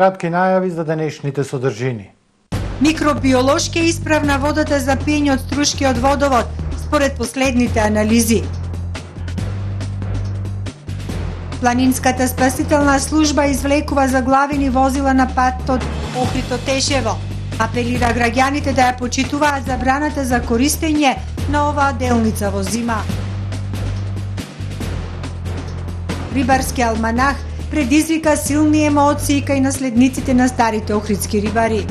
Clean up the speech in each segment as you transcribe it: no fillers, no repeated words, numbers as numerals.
кратки најави за денешните содржини. Микробиолошки е исправна водата за пиење од струшкиот водовод, според последните анализи. Планинската спасителна служба извлекува заглавени возила на патот Охрид-Тешево. Апелира граѓаните да ја почитуваат забраната за користење на оваа делница во зима. Рибарски алманах предизвика силни емоции кај наследниците на старите охридски рибари.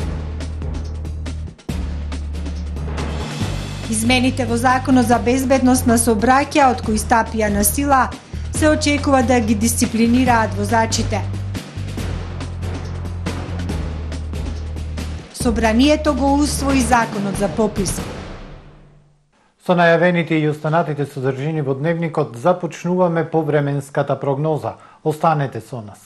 Измените во Законот за безбедност на сообраќај, од кои стапија на сила, се очекува да ги дисциплинираат возачите. Собранието го усвои Законот за попис. Со најавените и останатите содржини во дневникот започнуваме повременската прогноза. Останете со нас.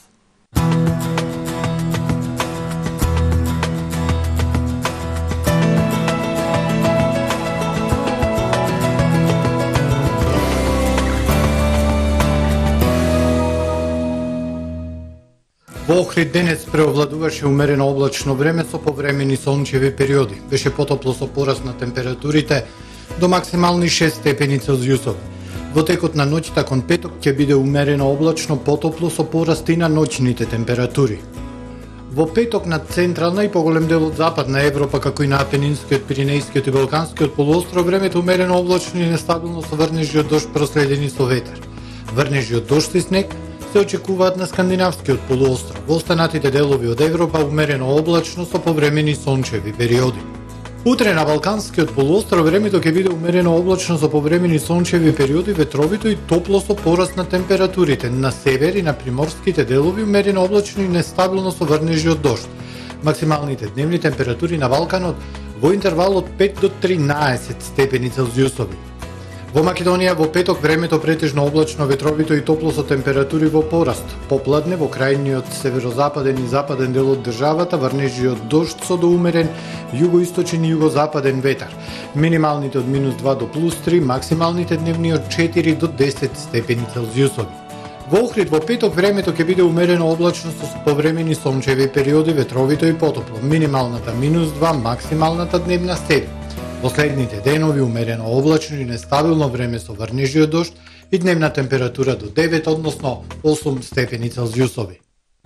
Во Охрид денес преовладуваше умерено облачно време со повремени сончеви периоди. Беше потопло со пораст на температурите до максимални 6 степени Целзиусови. Во текот на ноќта кон петок ќе биде умерено облачно потопло со пораст и на ноќните температури. Во петок на централна и поголем дел од западна Европа, како и на Апенинскиот, Пиринејскиот и Балканскиот полуостров, времето умерено облачно и нестабилно со врнежи од дожд проследени со ветер. Врнежи од дожд и снег се очекуваат на скандинавскиот полуостров. Во останатите делови од Европа умерено облачно со повремени сончеви периоди. Утре на Балканскиот полуостров времето ќе биде умерено облачно со повремени сончеви периоди, ветровито и топло со пораст на температурите. На север и на приморските делови умерено облачно и нестабилно со врнежи од дожд. Максималните дневни температури на Балканот во интервал од 5 до 13 степени Целзиусови. Во Македонија во петок времето претежно облачно, ветровито и топло со температури во пораст. Попладне во крајниот северозападен и западен дел од државата врнежи од дожд со до умерен југоисточен и југозападен ветар. Минималните од -2 до +3, максималните дневни од 4 до 10 степени Целзиусови. Во Охрид во петок времето ќе биде умерено облачно со повремени сончеви периоди, ветровито и потопло. Минималната -2, максималната дневна 7. Последните денови умерено облачно и нестабилно време со врнежи од дожд и дневна температура до 9, односно 8 степени Целзиусови.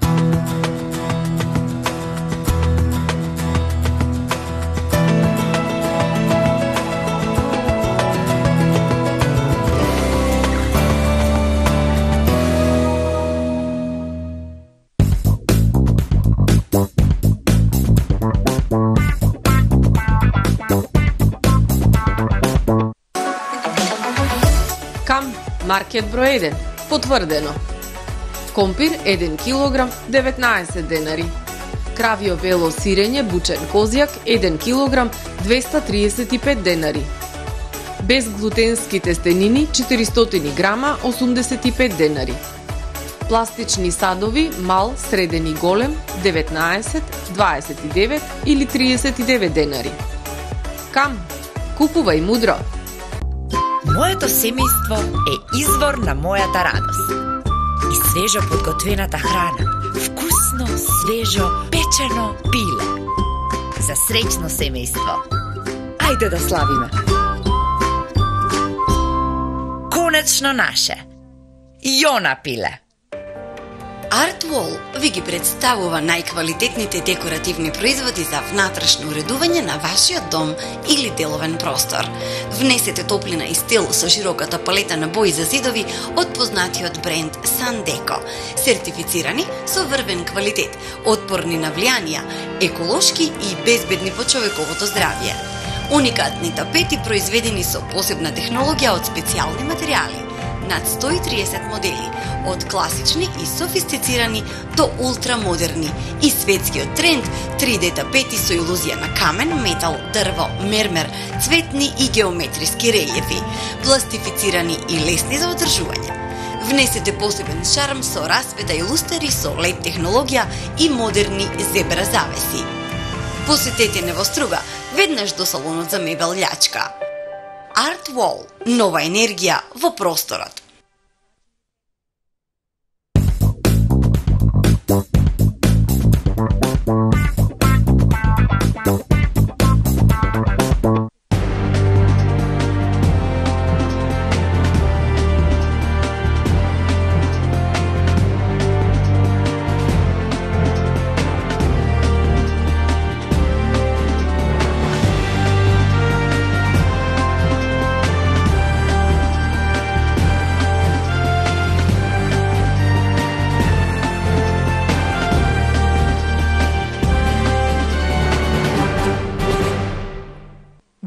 Маркет број 1. Потврдено. Компир 1 кг 19 денари. Кравио бело сирење бучен козјак 1 кг 235 денари. Безглутенски тестенини 400 грама 85 денари. Пластични садови мал, среден и голем 19, 29 или 39 денари. Кам, купувај мудро. Моето семејство е извор на мојата радост. И свежо подготвената храна, вкусно, свежо, печено пиле. За среќно семејство. Ајде да славиме. Конечно наше. Јона пиле. Artwall ви ги представува најквалитетните декоративни производи за внатрешно уредување на вашиот дом или деловен простор. Внесете топлина и стил со широката палета на бои за зидови од познатиот бренд Sandeco, сертифицирани со врвен квалитет, отпорни на влијанија, еколошки и безбедни по човековото здравје. Уникатни тапети произведени со посебна технологија од специјални материјали. Над 130 модели, од класични и софистицирани до ултрамодерни и светскиот тренд 3D тапети со илузија на камен, метал, дрво, мермер, цветни и геометриски релјефи, пластифицирани и лесни за одржување. Внесете посебен шарм со расвета и лустери со LED технологија и модерни зебра завеси. Посетете Невоструга, веднаш до салонот за мебел Љачка. Artwall – нова енергија во просторот.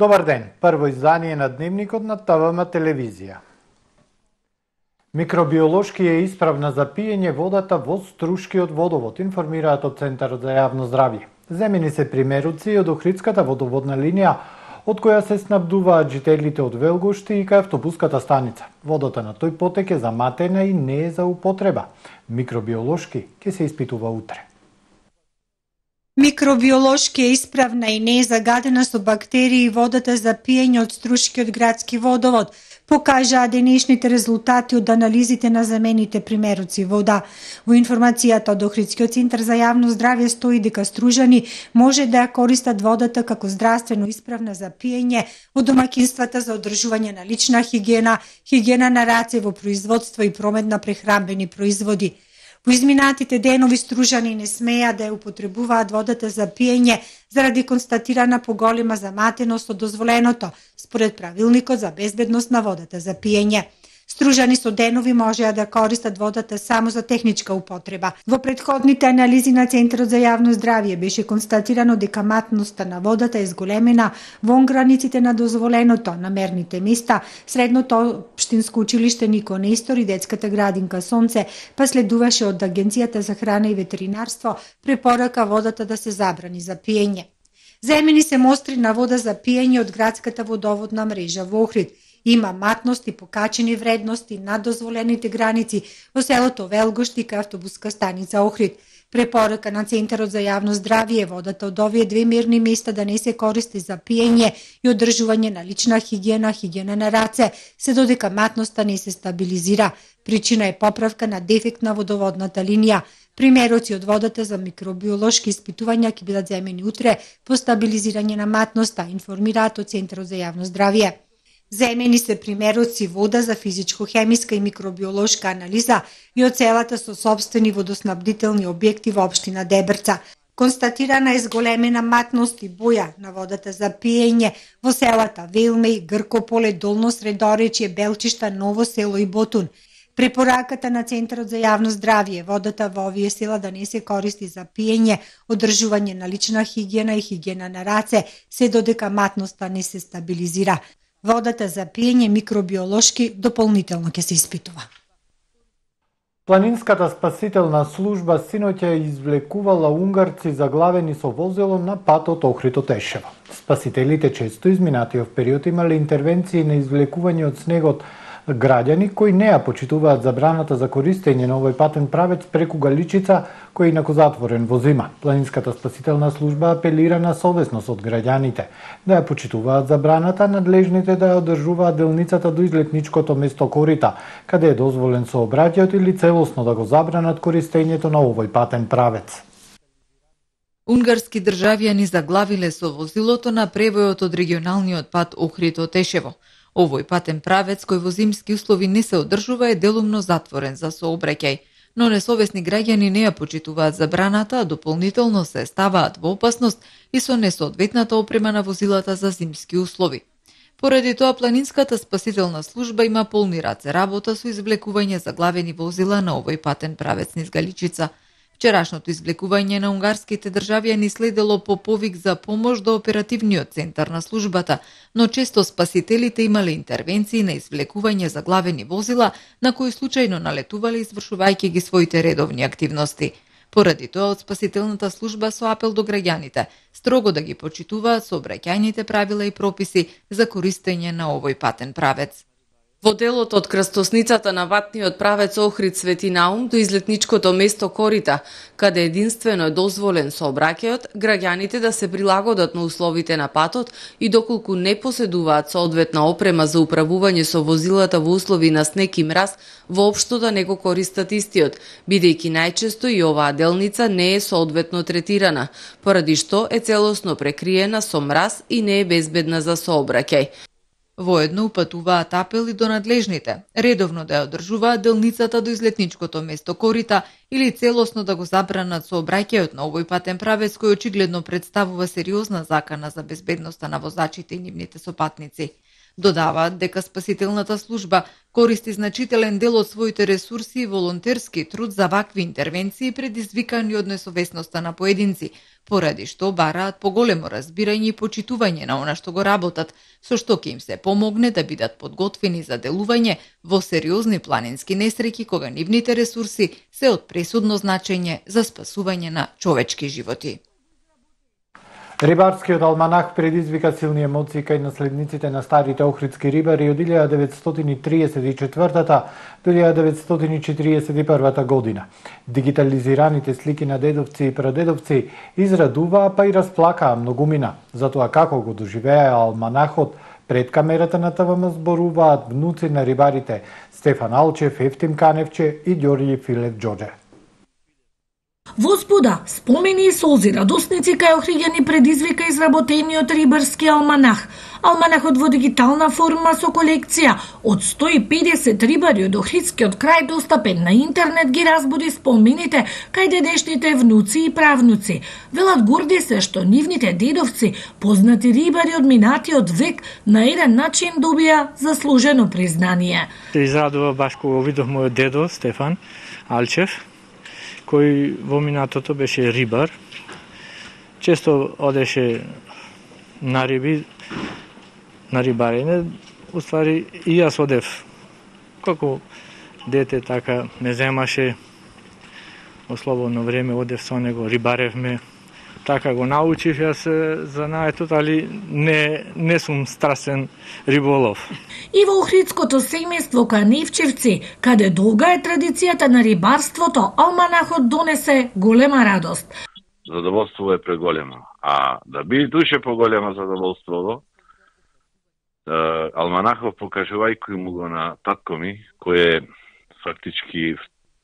Добар ден, прво издание на Дневникот на ТВМ телевизија. Микробиолошки е исправна за пиење водата во Струшкиот водовод, информираат од Центарот за јавно здравје. Земени се примеруци од Охридската водоводна линија, од која се снабдуваат жителите од Велгошти и кај автобуската станица. Водата на тој потек е заматена и не е за употреба. Микробиолошки ќе се испитува утре. Микробиолошки е исправна и не е загадена со бактерии водата за пиење од Струшкиот градски водовод, покажаа денешните резултати од анализите на замените примеруци вода. Во информацијата од Охридскиот центар за јавно здравје стои дека стружани може да ја користат водата како здравствено исправна за пиење од домаќинствата за одржување на лична хигиена, хигиена на раце во производство и промет на прехранбени производи. Во изминатите денови стружани не смеа да ја употребуваат водата за пиење заради констатирана поголема заматеност од дозволеното, според правилникот за безбедност на водата за пиење. Стружани со денови можеа да користат водата само за техничка употреба. Во претходните анализи на Центарот за јавно здравје беше констатирано дека матноста на водата е зголемена вон границите на дозволеното на мерните места, средното општинско училиште Нико Нестор и детската градинка Сонце, па следуваше од Агенцијата за храна и ветеринарство препорака водата да се забрани за пиење. Земени се мостри на вода за пиење од градската водоводна мрежа во Охрид. Има матност и покачени вредности над дозволените граници во селото Велгошти кај автобуска станица Охрид. Препорака на Центарот за јавно здравје е водата од овие две мерни места да не се користи за пиење и одржување на лична хигиена, хигиена на раце, се додека матноста не се стабилизира. Причина е поправка на дефект на водоводната линија. Примероци од водата за микробиолошки испитувања ќе бидат земени утре по стабилизирање на матноста, информираат од Центарот за јавно здравје. Земени се примероци вода за физичко-хемиска и микробиолошка анализа и од целата со сопствени водоснабдителни објекти во општина Дебрца. Констатирана е зголемена матност и боја на водата за пиење во селата Велмеј, Гркополе, Долно Средоречје, Белчишта, Ново село и Ботун. Препораката на Центарот за јавно здравје водата во овие села да не се користи за пиење, одржување на лична хигиена и хигиена на раце, се додека матноста не се стабилизира. Водата за пиење микробиолошки дополнително ќе се испитува. Планинската спасителна служба синоќа извлекувала унгарци заглавени со возило на патот Охрид-Тешево. Спасителите често изминатиот период имале интервенции на извлекување од снегот граѓани кои не ја почитуваат забраната за користење на овој патен правец преку Галичица, кој е инаку затворен во зима. Планинската спасителна служба апелира на совесност од граѓаните да ја почитуваат забраната, надлежните да ја одржуваат делницата до излетничкото место Корита, каде е дозволен сообраќајот, или целосно да го забранат користењето на овој патен правец. Унгарски државјани заглавиле со возилото на превојот од регионалниот пат Охрид-Тешево. Овој патен правец, кој во зимски услови не се одржува, е делумно затворен за сообраќај, но несовесни граѓани не ја почитуваат забраната, а дополнително се ставаат во опасност и со несоодветната опрема на возилата за зимски услови. Поради тоа, Планинската спасителна служба има полни раце работа со извлекување заглавени возила на овој патен правец низ Галичица. Вчерашното извлекување на унгарските државјани следело по повик за помош до оперативниот центар на службата, но често спасителите имале интервенции на извлекување заглавени возила на кои случајно налетувале извршувајќи ги своите редовни активности. Поради тоа, од спасителната служба со апел до граѓаните строго да ги почитуваат сообраќајните правила и прописи за користење на овој патен правец. Во делот од крстосницата на ватниот правец Охрид Свети Наум до излетничкото место Корита, каде единствено е дозволен сообраќајот, граѓаните да се прилагодат на условите на патот и доколку не поседуваат соодветна опрема за управување со возилата во услови на снег и мраз, воопшто да не го користат истиот, бидејќи најчесто и оваа делница не е соодветно третирана, поради што е целосно прекриена со мраз и не е безбедна за сообраќај. Воедно упатуваат апели до надлежните, редовно да ја одржуваат делницата до излетничкото место Корита или целосно да го забранат сообраќајот на овој патен правец кој очигледно представува сериозна закана за безбедноста на возачите и нивните сопатници. Додаваат дека спасителната служба користи значителен дел од своите ресурси и волонтерски труд за вакви интервенции предизвикани од несовесноста на поединци, поради што бараат поголемо разбирање и почитување на она што го работат, со што ќе им се помогне да бидат подготвени за делување во сериозни планински несреќи кога нивните ресурси се од пресудно значење за спасување на човечки животи. Рибарскиот алманах предизвика силни емоции кај наследниците на старите охридски рибари од 1934 до 1941 година. Дигитализираните слики на дедовци и прадедовци израдуваа па и расплакаа многумина. Затоа како го доживеа алманахот, пред камерата на ТВМ зборуваат внуци на рибарите Стефан Алчев, Ефтим Каневче и Ѓорѓи Филев Ѓоџе. Возбуда, спомени и солзи радосници кај Охриѓани предизвика изработениот рибарски алманах. Алманахот во дигитална форма со колекција од 150 рибари од Охридскиот крај достапен на интернет ги разбуди спомените кај дедешните внуци и правнуци. Велат горди се што нивните дедовци, познати рибари од минатиот век, на еден начин добија заслужено признание. Се израдува баш кога видов мојот дедо Стефан Алчев, кој во минатото беше рибар. Често одеше на риби, на рибарење. Уствари и јас одев како дете, така ме земаше во слободно време, одев со него, рибаревме. Така го научив јас занаетот, али не сум страстен риболов. И во Охридското семејство Каневчевци, каде долга е традицијата на рибарството, алманахот донесе голема радост. Задоволство е преголемо, а да би душе поголема задоволството, алманахот покажувајќи му го на татко ми, кој е фактички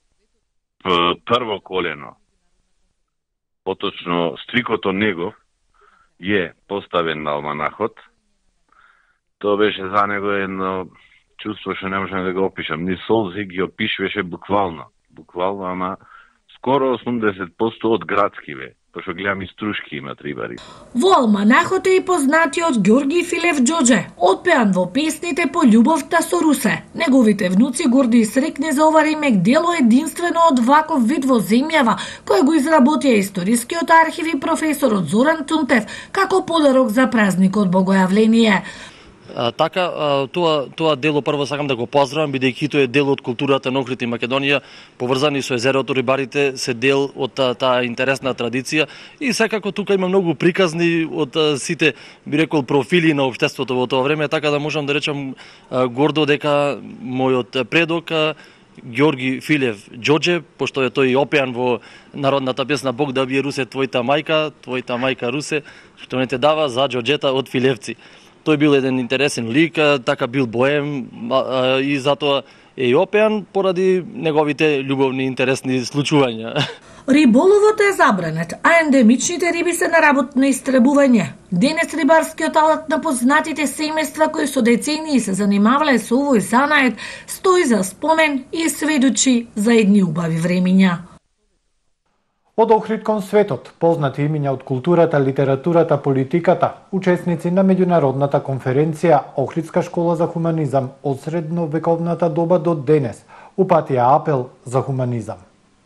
прво колено, поточно стрикото негов е поставен на алманахот. Тоа беше за него едно чувство што не можам да го опишам. Ни солзи ги опишуваше буквално, ама скоро 80% од градски бе, пошто гледам и струшки имат рибари. Во алманахот е и познатиот Ѓорѓи Филев Ѓоџе, отпеан во песните по љубовта со Русе. Неговите внуци горди и срекни за ова ремек дело единствено од ваков вид во земјава, кој го изработија историскиот архив и професорот Зоран Тунтев како подарок за празникот Богојавление. Тоа дело прво сакам да го поздравам, бидејќи тоа е дел од културата на Охрид и Македонија, поврзани со езерото, рибарите се дел од таа интересна традиција и секако тука има многу приказни од сите, би рекол, профили на општеството во тоа време, така да можам да речам гордо дека мојот предок Ѓорѓи Филев Ѓоџе, пошто е тој опеан во народната песна Бог да бие Русе твојта мајка Русе, што не те дава за џоџета од Филевци. Тој бил еден интересен лик, така бил боем и затоа е и опеан поради неговите љубовни интересни случувања. Риболовот е забранет, а ендемичните риби се на работ на истребување. Денес рибарскиот алат на познатите семејства кои со децении се занимавале со овој занает стои за спомен и сведочи за едни убави времиња. Од Охрид кон светот, познати имиња од културата, литературата, политиката, учесници на меѓународната конференција Охридска школа за хуманизам од средновековната доба до денес, упатија апел за хуманизам.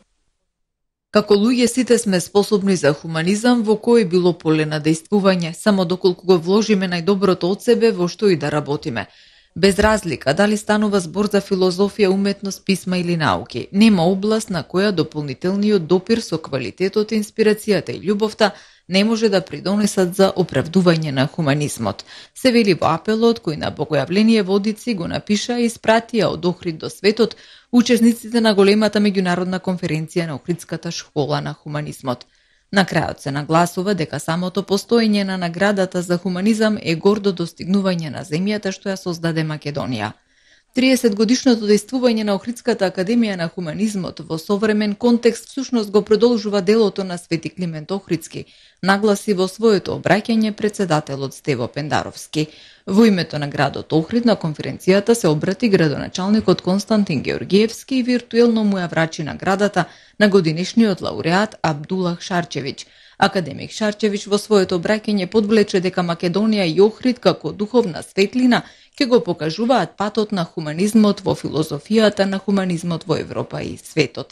Како луѓе сите сме способни за хуманизам во кој било поле на действување, само доколку го вложиме најдоброто од себе во што и да работиме. Без разлика дали станува збор за филозофија, уметност, писма или науки, нема област на која дополнителниот допир со квалитетот, инспирацијата и љубовта не може да придонесат за оправдување на хуманизмот. Се вели во апелот кој на Богојавление водици го напиша и испратија од Охрид до светот учесниците на големата меѓународна конференција на Охридската школа на хуманизмот. На крајот се нагласува дека самото постоење на наградата за хуманизам е гордо достигнување на земјата што ја создаде Македонија. 30 годишното действување на Охридската академија на хуманизмот во современ контекст всушност го продолжува делото на Свети Климент Охридски, нагласи во своето обраќање председателот Стево Пендаровски. Во името на градот Охрид на конференцијата се обрати градоначалникот Константин Георгиевски и виртуелно му ја врачи наградата на годинишниот лауреат Абдулах Шарчевиќ. Академик Шарчевиќ во своето обраќање подвлече дека Македонија и Охрид како духовна светлина ќе го покажуваат патот на хуманизмот во филозофијата на хуманизмот во Европа и светот.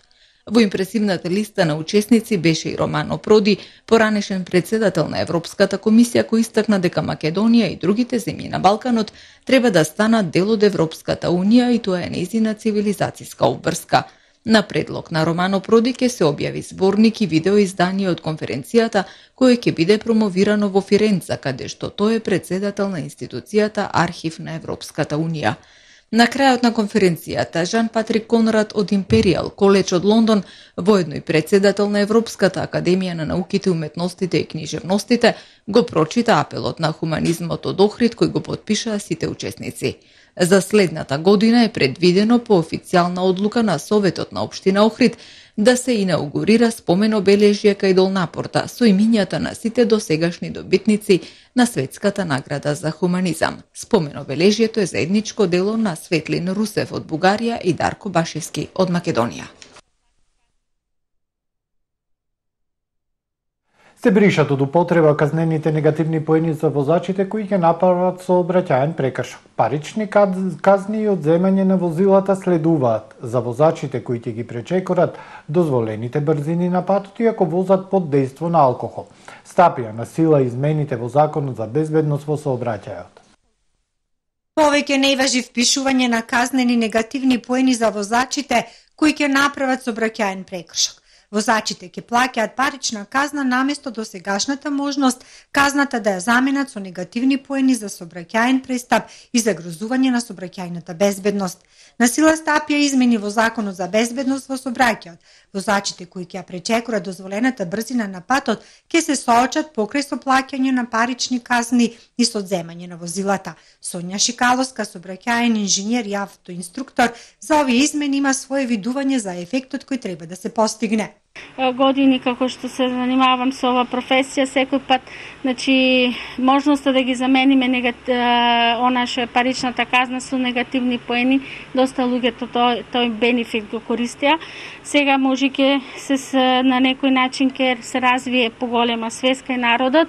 Во импресивната листа на учесници беше и Романо Проди, поранешен председател на Европската комисија, кој истакна дека Македонија и другите земји на Балканот треба да станат дел од Европската унија и тоа е нејзина цивилизацијска обврска. На предлог на Романо Проди ќе се објави зборник и видеоиздание од конференцијата, кое ќе биде промовирано во Фиренца, каде што тој е председател на институцијата Архив на Европската унија. На крајот на конференцијата, Жан Патрик Конрад од Империјал коледж од Лондон, воедно и председател на Европската академија на науките, уметностите и книжевностите, го прочита апелот на хуманизмот од Охрид кој го потпишаа сите учесници. За следната година е предвидено по официјална одлука на Советот на Општина Охрид да се инаугурира спомен обележје кај Долнапорта со имињата на сите досегашни добитници на Светската награда за хуманизам. Спомен обележјето е заедничко дело на Светлин Русев од Бугарија и Дарко Башевски од Македонија. Се бришат од употреба казнените негативни поени за возачите кои ќе направат сообраќаен прекршок. Парични казни и одземање на возилата следуваат за возачите кои ќе ги пречекорат дозволените брзини на патот и ако возат под дејство на алкохол. Стапија на сила измените во Законот за безбедност во сообраќајот. Повеќе не важи впишување на казнени негативни поени за возачите кои ќе направат сообраќаен прекршок. Возачите ќе плаќаат парична казна наместо досегашната можност казната да ја заменат со негативни поени за сообраќаен престап и загрозување на сообраќајната безбедност. На сила стапија измени во Законот за безбедност во сообраќајот. Возачите кои ќе ја пречекорат дозволената брзина на патот ќе се соочат покрај со плаќање на парични казни и со одземање на возилата. Сонја Шикаловска, сообраќаен инженер и автоинструктор, за овие измени има свое видување за ефектот кој треба да се постигне. Години како што се занимавам со ова професија, секој пат, можноста да ги замениме она што е паричната казна со негативни поени, доста луѓето тој бенефит го користија. Сега може ќе се на некој начин ќе се развие поголема свест кај народот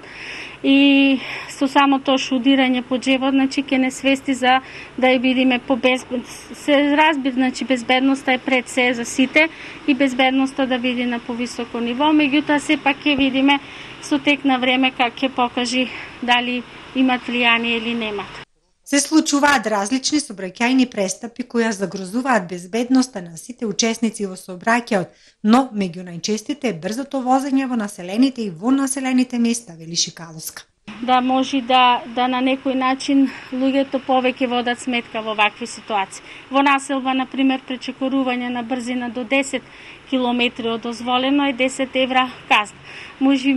и со само тоа шудирање по джебот, ќе не свести за да ја бидиме по се разбира, безбедноста е пред се за сите и безбедноста да биде на повисоко ниво, меѓутоа сепак ќе видиме со тек на време как ќе покажи дали имат влијание или немат. Се случуваат различни сообраќајни престапи кои загрозуваат безбедноста на сите учесници во сообраќајот, но меѓу најчестите е брзото возење во населените и во населените места, вели Шикаловска. Да може да на некој начин луѓето повеќе водат сметка во вакви ситуации. Во населба, например, пречекорување на брзина до 10 километри од дозволено е 10 евра казна. Може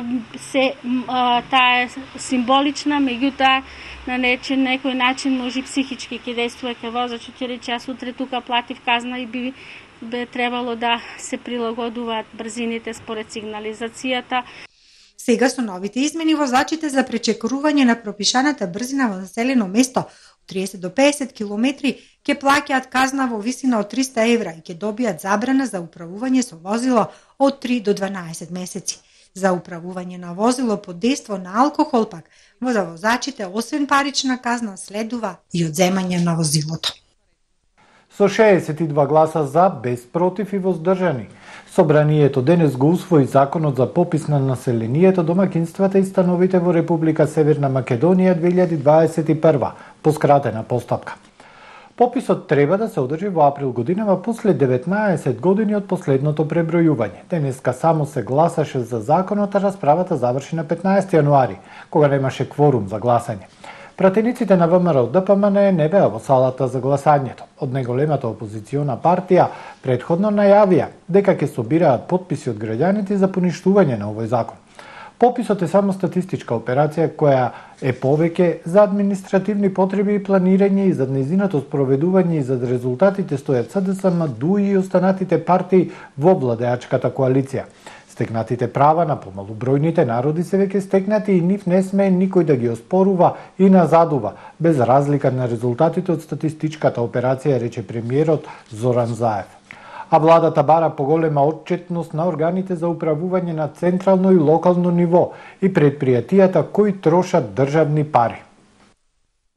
таа е символична, меѓутоа на некој начин може психички ќе действува кај возачот, ќе рече јас утре тука платив казна и би требало да се прилагодуваат брзините според сигнализацијата. Сега со новите измени возачите за пречекорување на пропишаната брзина во населено место од 30 до 50 километри ќе плаќаат казна во висина од 300 евра и ќе добијат забрана за управување со возило од 3 до 12 месеци. За управување на возило под дејство на алкохол пак, за возачите освен парична казна следува и одземање на возилото. Со 62 гласа за, без против и воздржани, Собранието денес го усвои Законот за попис на населението, домакинствата и становите во Република Северна Македонија 2021, по скратена постапка. Пописот треба да се одржи во април годинава после 19 години од последното пребројување. Денеска само се гласаше за законот, а расправата заврши на 15 јануари, кога немаше кворум за гласање. Пратениците на ВМРО ДПМН не беа во салата за гласањето. Од најголемата опозициона партија претходно најавија дека ќе собираат потписи од граѓаните за поништување на овој закон. Пописот е само статистичка операција која е повеќе за административни потреби и планирање и за нејзиното спроведување и за резултатите стојат СДСМ, ДУИ и останатите партии во владеачката коалиција. Стекнатите права на помалубројните народи се веќе стекнати и нив не смее никој да ги оспорува и назадува, без разлика на резултатите од статистичката операција, рече премиерот Зоран Заев. А владата бара поголема отчетност на органите за управување на централно и локално ниво и предпријатијата кои трошат државни пари.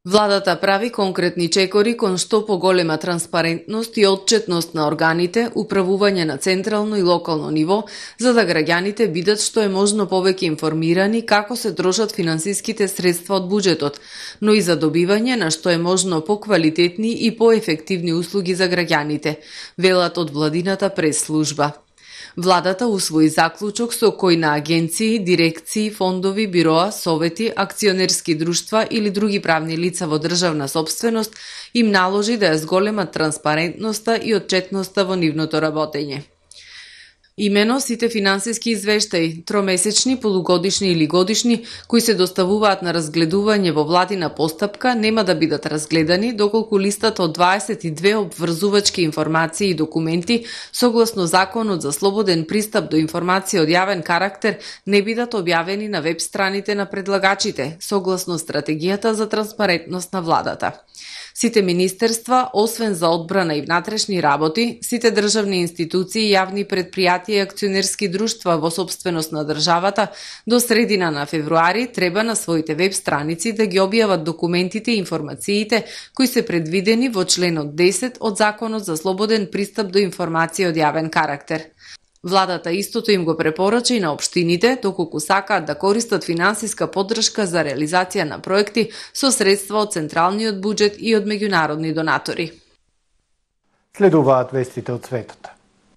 Владата прави конкретни чекори кон што поголема транспарентност и отчетност на органите, управување на централно и локално ниво, за да граѓаните бидат што е можно повеќе информирани како се трошат финансиските средства од буџетот, но и за добивање на што е можно поквалитетни и поефективни услуги за граѓаните, велат од владината прес-служба. Владата усвои заклучок со кој на агенции, дирекции, фондови, бироа, совети, акционерски друштва или други правни лица во државна сопственост им наложи да ја зголемат транспарентноста и отчетноста во нивното работење. Имено сите финансиски извештаи, тромесечни, полугодишни или годишни, кои се доставуваат на разгледување во владина постапка, нема да бидат разгледани доколку листата од 22 обврзувачки информации и документи согласно Законот за слободен пристап до информација од јавен карактер не бидат објавени на веб страните на предлагачите, согласно стратегијата за транспарентност на владата. Сите министерства, освен за одбрана и внатрешни работи, сите државни институции, јавни предпријатија и акционерски друштва во сопственост на државата до средина на февруари треба на своите веб страници да ги објават документите и информациите кои се предвидени во членот 10 од Законот за слободен пристап до информација од јавен карактер. Владата истото им го препорача и на општините, доколку сакаат да користат финансиска поддршка за реализација на проекти со средства од централниот буџет и од меѓународни донатори. Следуваат вестите од светот.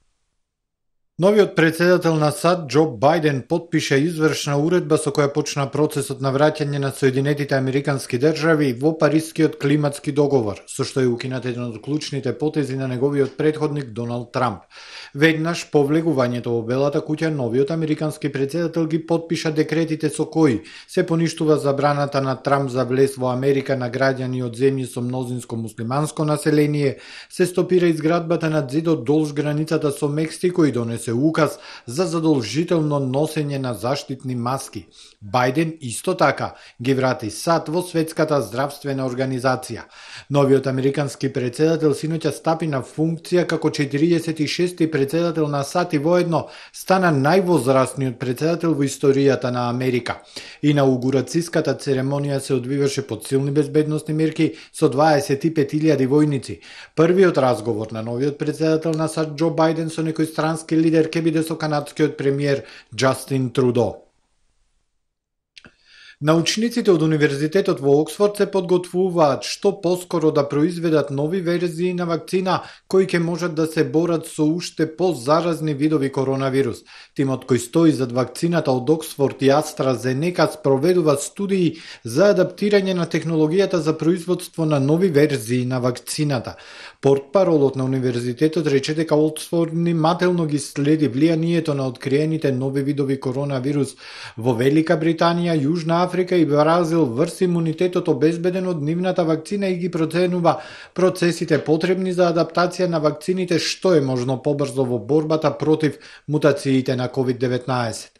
Новиот председател на САД, Џо Бајден, потпиша извршна уредба со која почна процесот на враќање на Соединетите Американски држави во Парискиот климатски договор, со што е укинат еден од клучните потези на неговиот претходник Доналд Трамп. Веднаш по влегувањето во Белата куќа, новиот американски председател ги потпиша декретите со кои се поништува забраната на Трамп за влез во Америка на граѓани од земји со мнозинско муслиманско население, се стопира изградбата на зидот долж границата со Мексико и донесе указ за задолжително носење на заштитни маски. Бајден исто така ги врати САД во Светската здравствена организација. Новиот американски председател синоќа стапи на функција како 46-ти председател на САД и воедно стана највозрастниот председател во историјата на Америка. Инаугурацијската церемонија се одвиваше под силни безбедносни мерки со 25.000 војници. Првиот разговор на новиот председател на САД Џо Бајден со некој странски лидер ке биде со канадскиот премиер Џастин Трудо. Научниците од Универзитетот во Оксфорд се подготвуваат што поскоро да произведат нови верзии на вакцина кои ќе можат да се борат со уште позаразни видови коронавирус. Тимот кој стои зад вакцината од Оксфорд и AstraZeneca спроведува студии за адаптирање на технологијата за производство на нови верзии на вакцината. Портпаролот на универзитетот рече дека Оксфорд внимателно ги следи влијанието на откриените нови видови коронавирус во Велика Британија, Јужна Африка и Бразил врз имунитетот обезбеден од нивната вакцина и ги проценува процесите потребни за адаптација на вакцините што е можно побрзо во борбата против мутациите на COVID-19.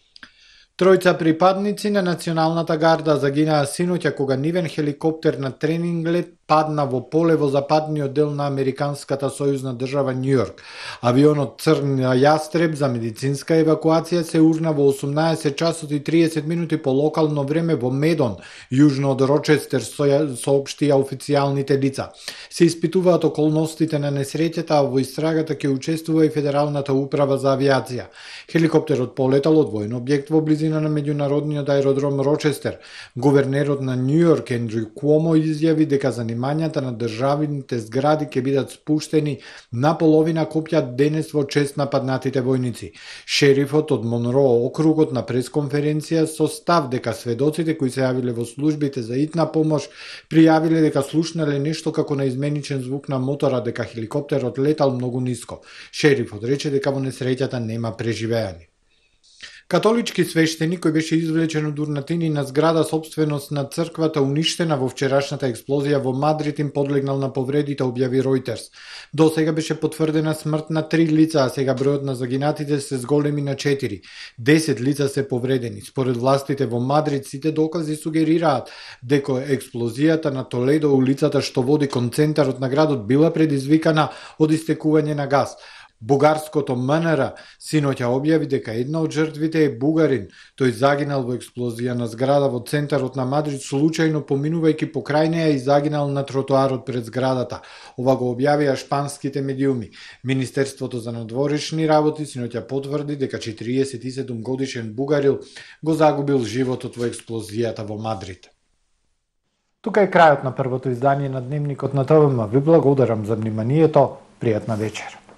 Тројца припадници на Националната гарда загинаа синоќа кога нивен хеликоптер на тренинг лет падна во поле во западниот дел на американската сојузна држава Њујорк. Авионот Црн јастреб за медицинска евакуација се урна во 18 часот и 30 минути по локално време во Медон, јужно од Рочестер, соопштија официјалните лица. Се испитуваат околностите на несреќата, а во истрагата ќе учествува и Федералната управа за авиација. Хеликоптерот полетал од воен објект во близина на меѓународниот аеродром Рочестер. Гувернерот на Њујорк Ендрю Куомо изјави дека занимањата на државните згради ќе бидат спуштени на половина копја денес во чест на паднатите војници. Шерифот од Монро округот на пресконференција со став дека сведоците кои се јавиле во службите за итна помош пријавиле дека слушнале нешто како наизменичен звук на мотора, дека хеликоптерот летал многу ниско. Шерифот рече дека во несреќата нема преживеани. Католички свештеник кој беше извлечен од урнатини на зграда собственост на црквата уништена во вчерашната експлозија во Мадрид им подлегнал на повредите, објави Ројтерс. До сега беше потврдена смрт на 3 лица, а сега бројот на загинатите се зголеми на 4. 10 лица се повредени. Според властите во Мадрид сите докази сугерираат дека експлозијата на Толедо, улицата што води кон центарот на градот, била предизвикана од истекување на газ. Бугарското МНР синоќа објави дека една од жртвите е бугарин. Тој загинал во експлозија на зграда во центарот на Мадрид, случајно поминувајќи покрај неа и загинал на тротоарот пред зградата. Ова го објавија шпанските медиуми. Министерството за надворешни работи синоќа потврди дека 47 годишен бугарил го загубил животот во експлозијата во Мадрид. Тука е крајот на првото издание на Дневникот на ТВМ. Ви благодарам за вниманието. Пријатна вечер.